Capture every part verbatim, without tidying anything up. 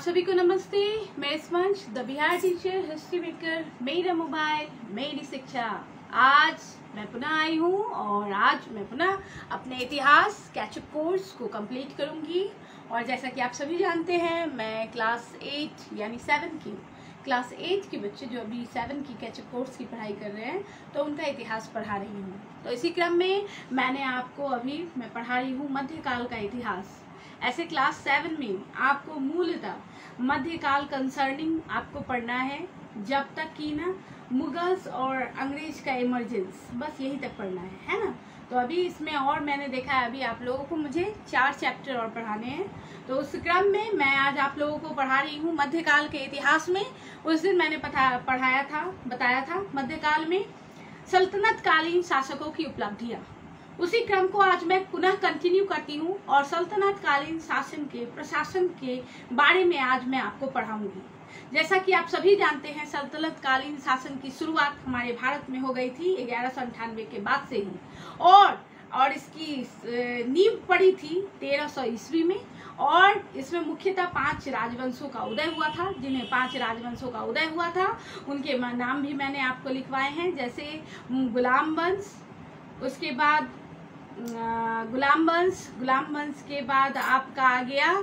सभी को नमस्ते। मैं sponge the Bihar teacher, history maker, मेरा मोबाइल मेरी शिक्षा। आज मैं पुनः आई हूँ और आज मैं पुनः अपने इतिहास कैचअप कोर्स को कंप्लीट करूँगी। और जैसा कि आप सभी जानते हैं, मैं क्लास एट यानी सेवन की क्लास एट के बच्चे जो अभी सेवन की कैचअप कोर्स की पढ़ाई कर रहे हैं, तो उनका इतिहास पढ़ा रही हूँ। तो इसी क्रम में मैंने आपको अभी मैं पढ़ा रही हूँ मध्यकाल का इतिहास। ऐसे क्लास सेवन में आपको मूलतः मध्यकाल कंसर्निंग आपको पढ़ना है, जब तक कि ना मुगल्स और अंग्रेज का इमरजेंस, बस यही तक पढ़ना है, है ना। तो अभी इसमें और मैंने देखा है, अभी आप लोगों को मुझे चार चैप्टर और पढ़ाने हैं। तो उस क्रम में मैं आज आप लोगों को पढ़ा रही हूँ मध्यकाल के इतिहास में। उस दिन मैंने पढ़ाया था बताया था मध्यकाल में सल्तनत कालीन शासकों की उपलब्धियां। उसी क्रम को आज मैं पुनः कंटिन्यू करती हूँ और सल्तनत कालीन शासन के प्रशासन के बारे में आज मैं आपको पढ़ाऊंगी। जैसा कि आप सभी जानते हैं, सल्तनत कालीन शासन की शुरुआत हमारे भारत में हो गई थी ग्यारह सौ अंठानवे के बाद से ही, और और इसकी नींव पड़ी थी तेरह सौ ईस्वी में। और इसमें मुख्यतः पांच राजवंशों का उदय हुआ था। जिन्हें पांच राजवंशों का उदय हुआ था उनके नाम भी मैंने आपको लिखवाए हैं, जैसे गुलाम वंश, उसके बाद गुलाम वंश गुलाम वंश के बाद आपका आ गया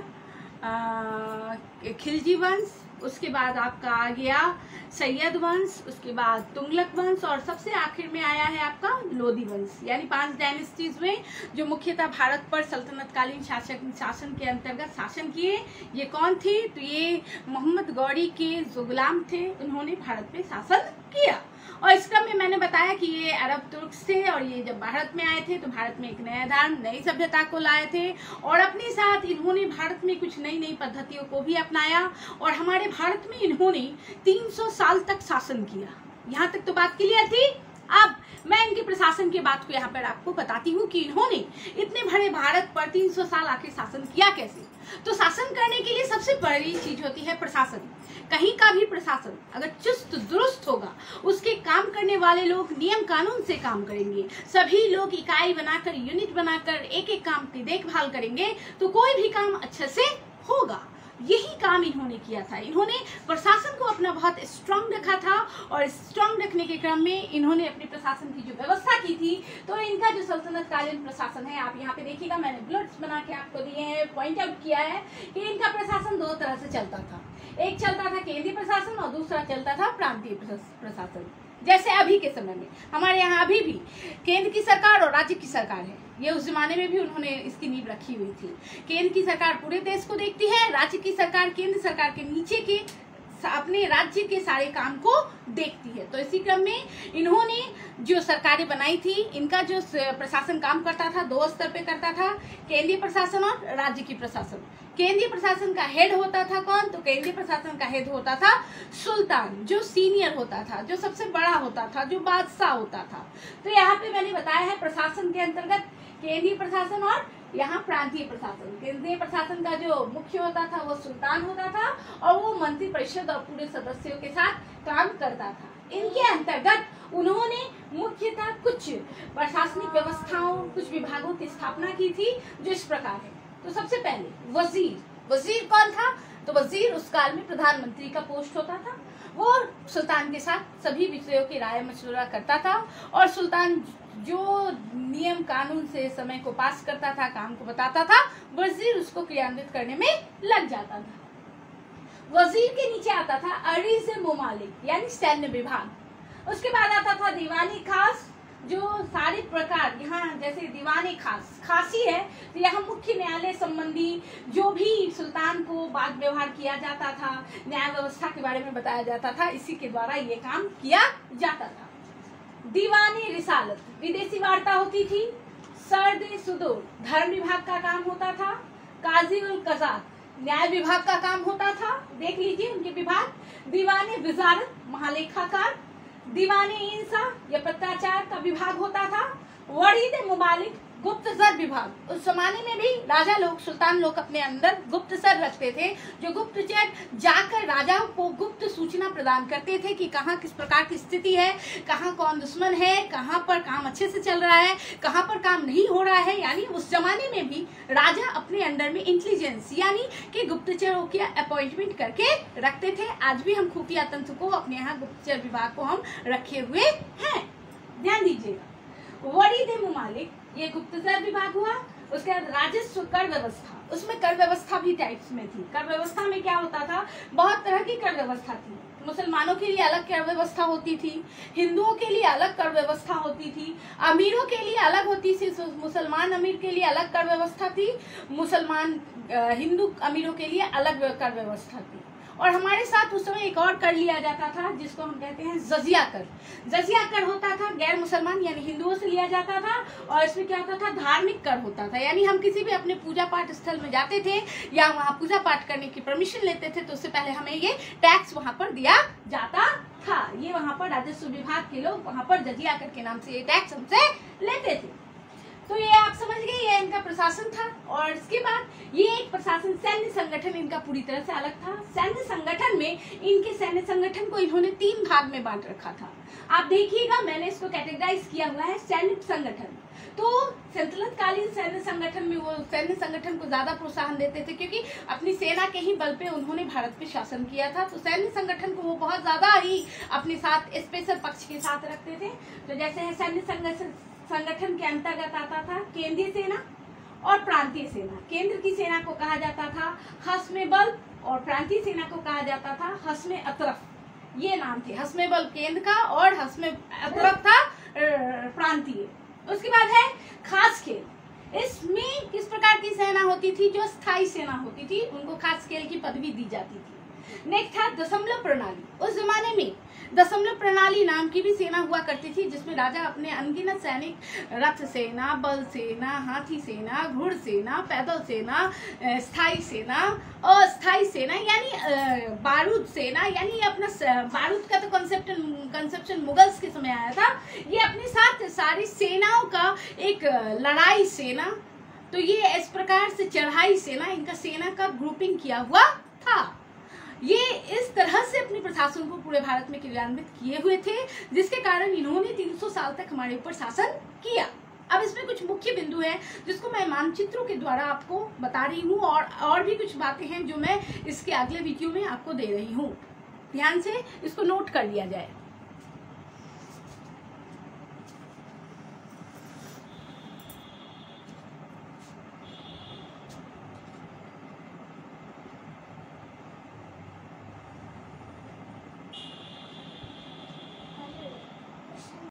खिलजी वंश, उसके बाद आपका आ गया सैयद वंश, उसके बाद तुगलक वंश, और सबसे आखिर में आया है आपका लोधी वंश। यानी पांच डायनेस्टीज में जो मुख्यतः भारत पर सल्तनत कालीन शासक शासन के अंतर्गत शासन किए, ये कौन थे? तो ये मोहम्मद गौरी के जो गुलाम थे, उन्होंने भारत पे शासन किया। और इस क्रम में मैंने बताया कि ये अरब तुर्क थे और ये जब भारत में आए थे तो भारत में एक नया धर्म, नई सभ्यता को लाए थे, और अपने साथ इन्होंने भारत में कुछ नई नई पद्धतियों को भी अपनाया। और हमारे भारत में इन्होंने तीन सौ साल तक शासन किया। यहाँ तक तो बात क्लियर थी। अब मैं इनके प्रशासन की बात को यहाँ पर आपको बताती हूँ कि इन्होंने इतने बड़े भारत पर तीन सौ साल आके शासन किया कैसे। तो शासन करने के लिए सबसे बड़ी चीज होती है प्रशासन। कहीं का भी प्रशासन अगर चुस्त दुरुस्त होगा, उसके काम करने वाले लोग नियम कानून से काम करेंगे, सभी लोग इकाई बनाकर, यूनिट बनाकर एक एक काम की देखभाल करेंगे, तो कोई भी काम अच्छे से होगा। यही काम इन्होंने किया था। इन्होंने प्रशासन को अपना बहुत स्ट्रांग रखा था, और स्ट्रांग रखने के क्रम में इन्होंने अपने प्रशासन की जो व्यवस्था की थी, तो इनका जो सल्तनत कालीन प्रशासन है, आप यहाँ पे देखिएगा, मैंने बुलेट्स बना के आपको दिए हैं, पॉइंट आउट किया है कि इनका प्रशासन दो तरह से चलता था। एक चलता था केंद्रीय प्रशासन और दूसरा चलता था प्रांतीय प्रशासन। जैसे अभी के समय में हमारे यहाँ अभी भी केंद्र की सरकार और राज्य की सरकार है। ये उस जमाने में भी उन्होंने इसकी नींव रखी हुई थी। केंद्र की सरकार पूरे देश को देखती है, राज्य की सरकार केंद्र सरकार के नीचे के अपने राज्य के सारे काम को देखती है। तो इसी क्रम में इन्होंने जो सरकारें बनाई थी, इनका जो प्रशासन काम करता था दो स्तर पे करता था, केंद्रीय प्रशासन और राज्य की प्रशासन। केंद्रीय प्रशासन का हेड होता था कौन? तो केंद्रीय प्रशासन का हेड होता था सुल्तान, जो सीनियर होता था, जो सबसे बड़ा होता था, जो बादशाह होता था। तो यहाँ पे मैंने बताया है प्रशासन के अंतर्गत केंद्रीय प्रशासन और यहाँ प्रांतीय प्रशासन। केंद्रीय प्रशासन का जो मुख्य होता था वो सुल्तान होता था, और वो मंत्री परिषद और पूरे सदस्यों के साथ काम करता था। इनके अंतर्गत उन्होंने मुख्यतः कुछ प्रशासनिक व्यवस्थाओं, कुछ विभागों की स्थापना की थी, जो इस प्रकार है। तो सबसे पहले वजीर वजीर कौन था? तो वजीर उस काल में प्रधानमंत्री का पोस्ट होता था। वो सुल्तान के साथ सभी विषयों की राय मशवरा करता था, और सुल्तान जो नियम कानून से समय को पास करता था, काम को बताता था, वजीर उसको क्रियान्वित करने में लग जाता था। वजीर के नीचे आता था अरीज मुमालिक यानी सैन्य विभाग। उसके बाद आता था दीवानी खास, जो सारे प्रकार, यहाँ जैसे दीवानी खास खासी है, तो यहाँ मुख्य न्यायालय संबंधी जो भी सुल्तान को वाद व्यवहार किया जाता था, न्याय व्यवस्था के बारे में बताया जाता था, इसी के द्वारा ये काम किया जाता था। दीवानी रिसालत विदेशी वार्ता होती थी। सर्द सुदूर धर्म विभाग का काम होता था। काजी उल कजात न्याय विभाग का काम होता था, देख लीजिए उनके विभाग। दीवानी विजारत महालेखाकार। दीवानी इंसा या पत्राचार का विभाग होता था। वरीद मुबालिक गुप्तचर विभाग, उस जमाने में भी राजा लोग, सुल्तान लोग अपने अंदर गुप्तचर रखते थे, जो गुप्तचर जाकर राजाओं को गुप्त सूचना प्रदान करते थे कि कहाँ किस प्रकार की स्थिति है, कहाँ कौन दुश्मन है, कहाँ पर काम अच्छे से चल रहा है, कहाँ पर काम नहीं हो रहा है। यानी उस जमाने में भी राजा अपने अंडर में इंटेलिजेंस यानी कि गुप्तचरों की अपॉइंटमेंट करके रखते थे। आज भी हम खुफिया तंत्र को अपने यहाँ गुप्तचर विभाग को हम रखे हुए हैं, ध्यान दीजिएगा। वरीद मुमालिक, ये गुप्तचर विभाग हुआ। उसके बाद राजस्व कर व्यवस्था, उसमें कर व्यवस्था भी टाइप्स में थी। कर व्यवस्था में क्या होता था, बहुत तरह की कर व्यवस्था थी। मुसलमानों के लिए अलग कर व्यवस्था होती थी, हिंदुओं के लिए अलग कर व्यवस्था होती थी, अमीरों के लिए अलग होती थी। मुसलमान अमीर के लिए अलग कर व्यवस्था थी, मुसलमान हिंदू अमीरों के लिए अलग कर व्यवस्था थी। और हमारे साथ उस समय एक और कर लिया जाता था जिसको हम कहते हैं जजिया कर। जजिया कर होता था गैर मुसलमान यानी हिंदुओं से लिया जाता था, और इसमें क्या होता था, धार्मिक कर होता था। यानी हम किसी भी अपने पूजा पाठ स्थल में जाते थे या वहाँ पूजा पाठ करने की परमिशन लेते थे तो उससे पहले हमें ये टैक्स वहाँ पर दिया जाता था। ये वहाँ पर राजस्व विभाग के लोग वहाँ पर जजिया कर के नाम से ये टैक्स हमसे लेते थे। तो ये आप समझ गए, ये इनका प्रशासन था। और इसके बाद ये एक प्रशासन, सैन्य संगठन इनका पूरी तरह से अलग था। सैन्य संगठन में इनके सैन्य संगठन को इन्होंने तीन भाग में बांट रखा था। आप देखिएगा, मैंने इसको कैटेगराइज किया हुआ है सैन्य संगठन। तो सल्तनत कालीन सैन्य संगठन में वो सैन्य संगठन को ज्यादा प्रोत्साहन देते थे क्योंकि अपनी सेना के ही बल पे उन्होंने भारत पे शासन किया था। तो सैन्य संगठन को वो बहुत ज्यादा ही अपने साथ स्पेशल पक्ष के साथ रखते थे। तो जैसे है सैन्य संगठन संगठन के अंतर्गत आता था केंद्रीय सेना और प्रांतीय सेना। केंद्र की सेना को कहा जाता था हस्मे बल और प्रांतीय सेना को कहा जाता था हस्मे अतरफ। ये नाम थे, हस्मे बल केंद्र का और हस्मे अतरफ था प्रांतीय। उसके बाद है खास खेल। इसमें किस प्रकार की सेना होती थी, जो स्थायी सेना होती थी उनको खास खेल की पदवी दी जाती थी। नेक्स्ट था दशमलव प्रणाली। उस जमाने में दशमलव प्रणाली नाम की भी सेना हुआ करती थी जिसमें राजा अपने अनगिनत सैनिक, रथ सेना, बल सेना, हाथी सेना, घुड़ सेना, पैदल सेना, स्थायी सेना, अस्थायी सेना यानी बारूद सेना, यानी अपना बारूद का तो कंसेप्ट कंसेप्शन मुगल्स के समय आया था। ये अपने साथ सारी सेनाओं का एक लड़ाई सेना, तो ये इस प्रकार से चढ़ाई सेना, इनका सेना का ग्रुपिंग किया हुआ था। ये इस तरह से अपने प्रशासन को पूरे भारत में क्रियान्वित किए हुए थे जिसके कारण इन्होंने तीन सौ साल तक हमारे ऊपर शासन किया। अब इसमें कुछ मुख्य बिंदु है जिसको मैं मानचित्रों के द्वारा आपको बता रही हूँ, और और भी कुछ बातें हैं जो मैं इसके अगले वीडियो में आपको दे रही हूँ। ध्यान से इसको नोट कर लिया जाए।